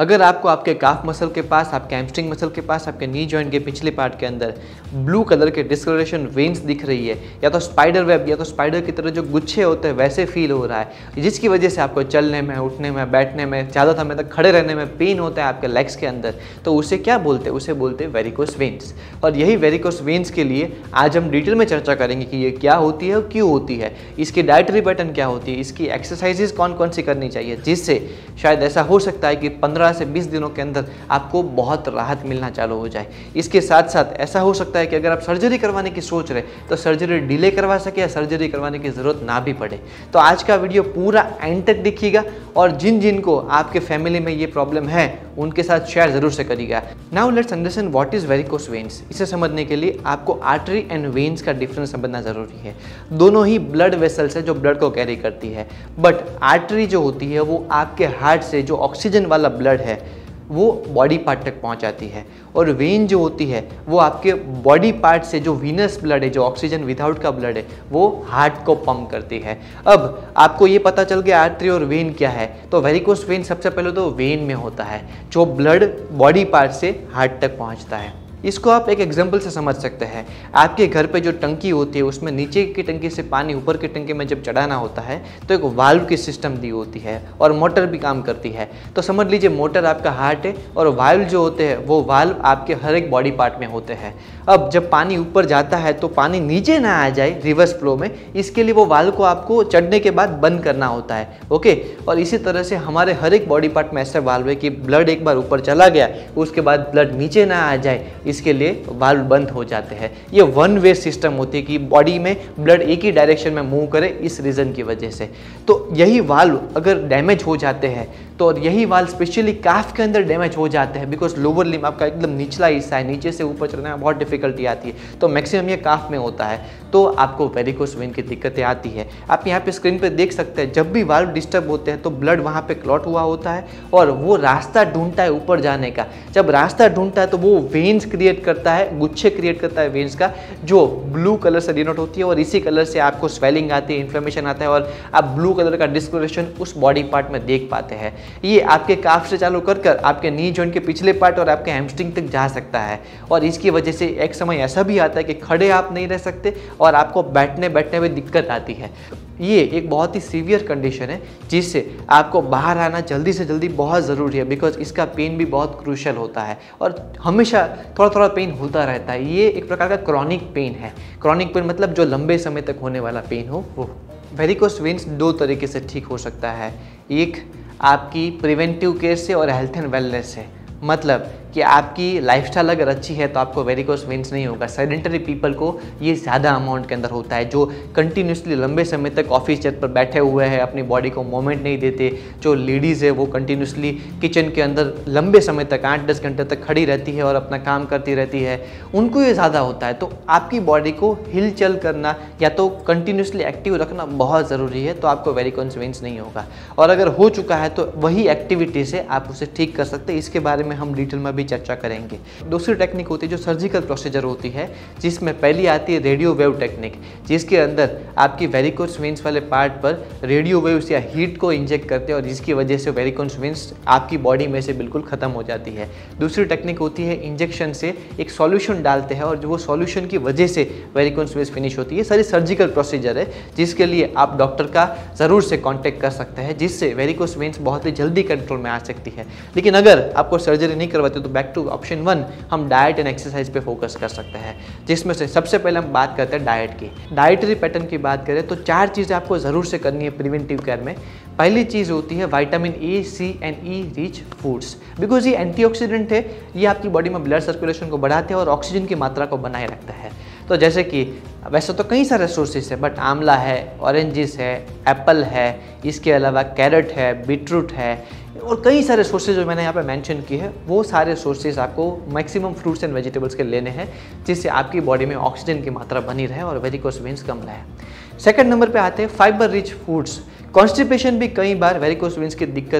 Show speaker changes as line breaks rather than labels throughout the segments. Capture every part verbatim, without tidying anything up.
अगर आपको आपके काफ मसल के पास, आपके हैमस्ट्रिंग मसल के पास, आपके नी जॉइंट के पिछले पार्ट के अंदर ब्लू कलर के डिस्कलरेशन वेन्स दिख रही है, या तो स्पाइडर वेब या तो स्पाइडर की तरह जो गुच्छे होते हैं वैसे फील हो रहा है, जिसकी वजह से आपको चलने में, उठने में, बैठने में, ज़्यादा समय तक खड़े रहने में पेन होता है आपके लेग्स के अंदर, तो उसे क्या बोलते हैं? उसे बोलते हैं वेरिकोस वेन्स। और यही वेरिकोस वेन्स के लिए आज हम डिटेल में चर्चा करेंगे कि ये क्या होती है और क्यों होती है, इसकी डाइटरी पैटर्न क्या होती है, इसकी एक्सरसाइजेज कौन कौन सी करनी चाहिए, जिससे शायद ऐसा हो सकता है कि पंद्रह से बीस दिनों के अंदर आपको बहुत राहत मिलना चालू हो जाए। इसके साथ साथ ऐसा हो सकता है कि अगर आप सर्जरी करवाने की सोच रहे तो सर्जरी डिले करवा सके या सर्जरी करवाने की ज़रूरत ना भी पड़े। तो आज का वीडियो पूरा एंड तक देखिएगा और जिन जिन को आपके फैमिली में ये प्रॉब्लम है उनके साथ शेयर ज़रूर से करिएगा। Now let's understand what is varicose veins. इसे समझने के लिए आपको आर्टरी एंड वेन्स का डिफरेंस समझना ज़रूरी है। दोनों ही ब्लड वेसल्स है जो ब्लड को कैरी करती है, बट आर्टरी जो होती है वो आपके हार्ट से जो ऑक्सीजन वाला ब्लड है वो बॉडी पार्ट तक पहुंचाती है, और वेन जो होती है वो आपके बॉडी पार्ट से जो वीनस ब्लड है, जो ऑक्सीजन विदाउट का ब्लड है, वो हार्ट को पंप करती है। अब आपको ये पता चल गया आर्टरी और वेन क्या है, तो वेरिकोस वेन सबसे पहले तो वेन में होता है जो ब्लड बॉडी पार्ट से हार्ट तक पहुंचता है। इसको आप एक एग्जांपल से समझ सकते हैं। आपके घर पे जो टंकी होती है उसमें नीचे की टंकी से पानी ऊपर की टंकी में जब चढ़ाना होता है तो एक वाल्व की सिस्टम दी होती है और मोटर भी काम करती है। तो समझ लीजिए मोटर आपका हार्ट है और वाल्व जो होते हैं वो वाल्व आपके हर एक बॉडी पार्ट में होते हैं। अब जब पानी ऊपर जाता है तो पानी नीचे ना आ जाए रिवर्स फ्लो में, इसके लिए वो वाल्व को आपको चढ़ने के बाद बंद करना होता है। ओके, और इसी तरह से हमारे हर एक बॉडी पार्ट में ऐसा वाल्व है कि ब्लड एक बार ऊपर चला गया उसके बाद ब्लड नीचे ना आ जाए, इसके लिए वाल्व बंद हो जाते हैं। ये वन वे सिस्टम होती है कि बॉडी में ब्लड एक ही डायरेक्शन में मूव करे, इस रीजन की वजह से। तो यही वाल्व अगर डैमेज हो जाते हैं तो यही वाल्व स्पेशली काफ के अंदर डैमेज हो जाते हैं, बिकॉज लोअर लिम्ब आपका एकदम निचला हिस्सा है, नीचे से ऊपर चढ़ने में बहुत डिफिकल्टी आती है, तो मैक्सिमम ये काफ में होता है, तो आपको वेरिकोस वेन की दिक्कतें आती है। आप यहाँ पे स्क्रीन पे देख सकते हैं जब भी वाल्व डिस्टर्ब होते हैं तो ब्लड वहाँ पे क्लॉट हुआ होता है और वो रास्ता ढूंढता है ऊपर जाने का। जब रास्ता ढूंढता है तो वो वेन्स क्रिएट करता है, गुच्छे क्रिएट करता है वेन्स का, जो ब्लू कलर से डिनोट होती है, और इसी कलर से आपको स्वेलिंग आती है, इन्फ्लेमेशन आता है और आप ब्लू कलर का डिस्कलरेशन उस बॉडी पार्ट में देख पाते हैं। ये आपके काफ से चालू कर कर आपके नी जॉइंट के पिछले पार्ट और आपके हैमस्ट्रिंग तक जा सकता है, और इसकी वजह से एक समय ऐसा भी आता है कि खड़े आप नहीं रह सकते और आपको बैठने बैठने में दिक्कत आती है। ये एक बहुत ही सीवियर कंडीशन है जिससे आपको बाहर आना जल्दी से जल्दी बहुत ज़रूरी है, बिकॉज इसका पेन भी बहुत क्रूशल होता है और हमेशा थोड़ा थोड़ा पेन होता रहता है। ये एक प्रकार का क्रॉनिक पेन है। क्रॉनिक पेन मतलब जो लंबे समय तक होने वाला पेन हो वो। वेरिकोस वेन्स दो तरीके से ठीक हो सकता है, एक आपकी प्रिवेंटिव केयर से और हेल्थ एंड वेलनेस से। मतलब कि आपकी लाइफस्टाइल अगर अच्छी है तो आपको वेरिकोस वेन्स नहीं होगा। सेडेंटरी पीपल को ये ज़्यादा अमाउंट के अंदर होता है, जो कंटिन्यूसली लंबे समय तक ऑफिस चेयर पर बैठे हुए हैं, अपनी बॉडी को मोमेंट नहीं देते, जो लेडीज़ है वो कंटिन्यूसली किचन के अंदर लंबे समय तक आठ दस घंटे तक खड़ी रहती है और अपना काम करती रहती है, उनको ये ज़्यादा होता है। तो आपकी बॉडी को हिलचल करना या तो कंटिन्यूसली एक्टिव रखना बहुत ज़रूरी है, तो आपको वेरिकोस वेन्स नहीं होगा। और अगर हो चुका है तो वही एक्टिविटी से आप उसे ठीक कर सकते हैं। इसके बारे में हम डिटेल में भी चर्चा करेंगे। दूसरी टेक्निक होती है जो सर्जिकल प्रोसीजर होती है, जिसमें पहली आती है रेडियो वेव टेक्निक, जिसके अंदर आपकी वेरिकोस वेन्स वाले पार्ट पर रेडियो वेव्स या हीट को इंजेक्ट करते हैं और जिसकी वजह से वेरिकोस वेन्स आपकी बॉडी में से बिल्कुल खत्म हो जाती है। दूसरी टेक्निक होती है इंजेक्शन से एक सॉल्यूशन डालते हैं और जो वो सॉल्यूशन की वजह से वेरिकोस वेन्स फिनिश होती है। सारी सर्जिकल प्रोसीजर है जिसके लिए आप डॉक्टर का ज़रूर से कॉन्टेक्ट कर सकते हैं, जिससे वेरिकोस वेन्स बहुत ही जल्दी कंट्रोल में आ सकती है। लेकिन अगर आपको सर्जरी नहीं करवाते तो बैक टू ऑप्शन वन, हम डाइट एंड एक्सरसाइज पे फोकस कर सकते हैं, जिसमें से सबसे पहले हम बात करते हैं डाइट की। डाइटरी पैटर्न की बात करें तो चार चीज़ें आपको ज़रूर से करनी है प्रिवेंटिव केयर में। पहली चीज़ होती है vitamin A, C and E rich foods, because ये एंटीऑक्सीडेंट है, ये आपकी बॉडी में ब्लड सर्कुलेशन को बढ़ाते हैं और ऑक्सीजन की मात्रा को बनाए रखता है। तो जैसे कि वैसे तो कई सारे सोर्सेस है, बट आंवला है, ऑरेंजिस है, एप्पल है, इसके अलावा कैरेट है, बीटरूट है और कई सारे सोर्सेज जो मैंने यहाँ पे मेंशन किए हैं, वो सारे सोर्सेज आपको मैक्सिमम फ्रूट्स एंड वेजिटेबल्स के लेने हैं, जिससे आपकी बॉडी में ऑक्सीजन की मात्रा बनी रहे और वेरिकोस वेन्स कम रहे। सेकंड नंबर पे आते हैं फाइबर रिच फूड्स। कॉन्स्टिपेशन भी कई बार वेरिकोस वेन्स की दिक्कत में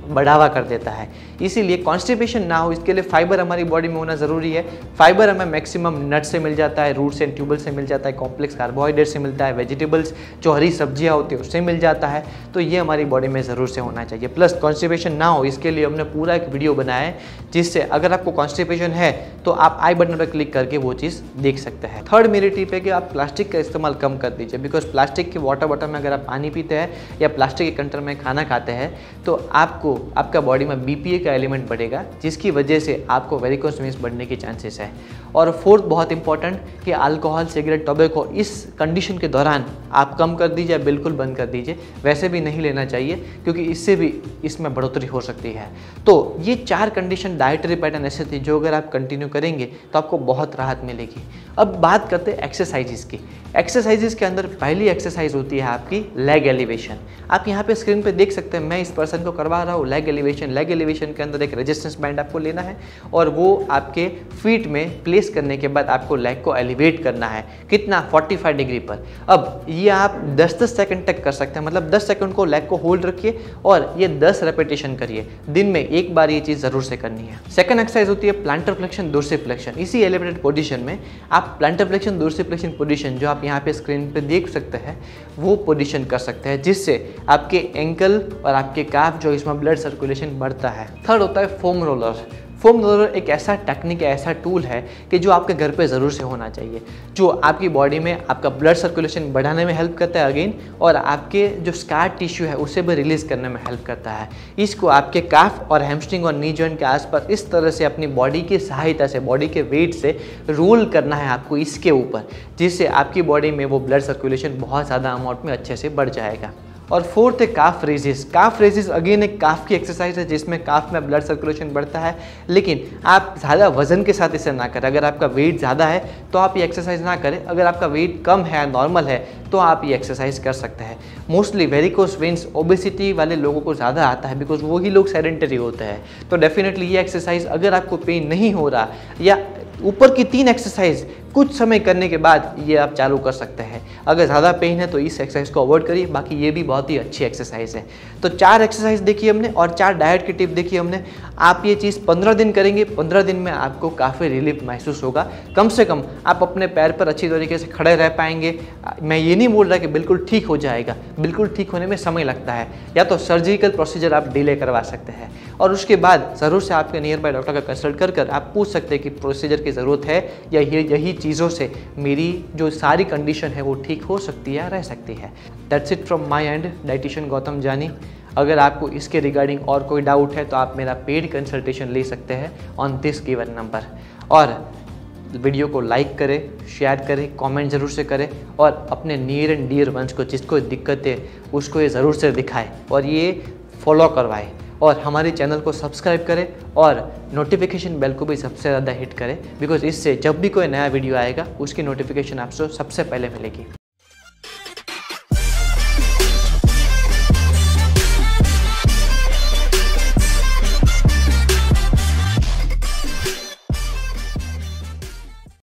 बढ़ावा कर देता है। इसीलिए कॉन्स्टिपेशन ना हो इसके लिए फाइबर हमारी बॉडी में होना ज़रूरी है। फाइबर हमें मैक्सिमम नट से मिल जाता है, रूट्स एंड ट्यूबल से मिल जाता है, कॉम्प्लेक्स कार्बोहाइड्रेट से मिलता है, वेजिटेबल्स जो हरी सब्जियां होती है उससे मिल जाता है। तो ये हमारी बॉडी में ज़रूर से होना चाहिए। प्लस कॉन्स्टिपेशन ना हो इसके लिए हमने पूरा एक वीडियो बनाया है, जिससे अगर आपको कॉन्स्टिपेशन है तो आप आई बटन पर क्लिक करके वो चीज़ देख सकते हैं। थर्ड मेरी टिप है कि आप प्लास्टिक का इस्तेमाल कम कर दीजिए, बिकॉज प्लास्टिक के वाटर बॉटल में अगर आप पानी पीते हैं या प्लास्टिक के कंटेनर में खाना खाते हैं तो आपको आपका बॉडी में बीपीए का एलिमेंट बढ़ेगा, जिसकी वजह से आपको वेरिकोस वेन्स बढ़ने के चांसेस है। और फोर्थ बहुत इंपॉर्टेंट कि अल्कोहल, सिगरेट, टोबैको इस कंडीशन के दौरान आप कम कर दीजिए, बिल्कुल बंद कर दीजिए। वैसे भी नहीं लेना चाहिए क्योंकि इससे भी इसमें बढ़ोतरी हो सकती है। तो ये चार कंडीशन डाइटरी पैटर्न ऐसे थे जो अगर आप कंटिन्यू करेंगे तो आपको बहुत राहत मिलेगी। अब बात करते हैं एक्सरसाइजेस की। एक्सरसाइजेस के अंदर पहली एक्सरसाइज होती है आपकी लेग एलिवेशन। आप यहाँ पे स्क्रीन पे देख सकते हैं, मैं इस पर्सन को करवा रहा हूँ लेग एलिवेशन। लेग एलिवेशन के अंदर एक रेजिस्टेंस बैंड आपको लेना है और वो आपके फीट में प्लेस करने के बाद आपको लेग को एलिवेट करना है। कितना? पैंतालीस डिग्री पर। अब ये आप दस दस सेकंड तक कर सकते हैं, मतलब दस सेकंड को लेग को होल्ड रखिए और ये दस रेपिटेशन करिए। दिन में एक बार ये चीज़ ज़रूर से करनी है। सेकंड एक्सरसाइज होती है प्लांटर फ्लेक्शन, डोर्सिफ्लेक्शन। इसी एलिवेटेड पोजीशन में आप प्लांटर फ्लेक्शन, डोर्सिफ्लेक्शन पोजीशन जो आप यहाँ पे स्क्रीन पे देख सकते हैं वो पोजीशन कर सकते हैं, जिससे आपके एंकल और आपके काफ जो इसमें ब्लड सर्कुलेशन बढ़ता है। थर्ड होता है फोम रोलर। फोम रोलर एक ऐसा टेक्निक है, ऐसा टूल है कि जो आपके घर पे ज़रूर से होना चाहिए, जो आपकी बॉडी में आपका ब्लड सर्कुलेशन बढ़ाने में हेल्प करता है अगेन, और आपके जो स्कार टिश्यू है उसे भी रिलीज़ करने में हेल्प करता है। इसको आपके काफ और हैमस्ट्रिंग और नी जॉइंट के आसपास इस तरह से अपनी बॉडी की सहायता से, बॉडी के वेट से रोल करना है आपको इसके ऊपर, जिससे आपकी बॉडी में वो ब्लड सर्कुलेशन बहुत ज़्यादा अमाउंट में अच्छे से बढ़ जाएगा। और फोर्थ है काफ रेजिस। काफ रेजिस अगेन एक काफ की एक्सरसाइज है जिसमें काफ में ब्लड सर्कुलेशन बढ़ता है, लेकिन आप ज़्यादा वजन के साथ इसे ना करें। अगर आपका वेट ज़्यादा है तो आप ये एक्सरसाइज ना करें। अगर आपका वेट कम है, नॉर्मल है, तो आप ये एक्सरसाइज कर सकते हैं। मोस्टली वेरिकोस वेन्स ओबेसिटी वाले लोगों को ज़्यादा आता है, बिकॉज वही लोग सेडेंटरी होते हैं। तो डेफिनेटली ये एक्सरसाइज अगर आपको पेन नहीं हो रहा या ऊपर की तीन एक्सरसाइज कुछ समय करने के बाद ये आप चालू कर सकते हैं। अगर ज़्यादा पेन है तो इस एक्सरसाइज को अवॉइड करिए, बाकी ये भी बहुत ही अच्छी एक्सरसाइज है। तो चार एक्सरसाइज देखी हमने और चार डाइट की टिप देखी हमने। आप ये चीज़ पंद्रह दिन करेंगे, पंद्रह दिन में आपको काफ़ी रिलीफ महसूस होगा। कम से कम आप अपने पैर पर अच्छी तरीके से खड़े रह पाएंगे। मैं ये नहीं बोल रहा कि बिल्कुल ठीक हो जाएगा, बिल्कुल ठीक होने में समय लगता है। या तो सर्जिकल प्रोसीजर आप डिले करवा सकते हैं और उसके बाद ज़रूर से आपके नियर बाय डॉक्टर का कंसल्ट कर कर आप पूछ सकते हैं कि प्रोसीजर की ज़रूरत है या ये यही चीज़ों से मेरी जो सारी कंडीशन है वो ठीक हो सकती है या रह सकती है। That's it from my end, dietitian Gautam Jani. अगर आपको इसके रिगार्डिंग और कोई डाउट है तो आप मेरा पेड कंसल्टेशन ले सकते हैं ऑन दिस गिवन नंबर। और वीडियो को लाइक करें, शेयर करें, कमेंट ज़रूर से करें और अपने नियर एंड डियर वंस को जिसको दिक्कत है उसको ये ज़रूर से दिखाएं और ये फॉलो करवाएं। और हमारे चैनल को सब्सक्राइब करें और नोटिफिकेशन बेल को भी सबसे ज़्यादा हिट करें, बिकॉज इससे जब भी कोई नया वीडियो आएगा उसकी नोटिफिकेशन आपको सबसे पहले मिलेगी।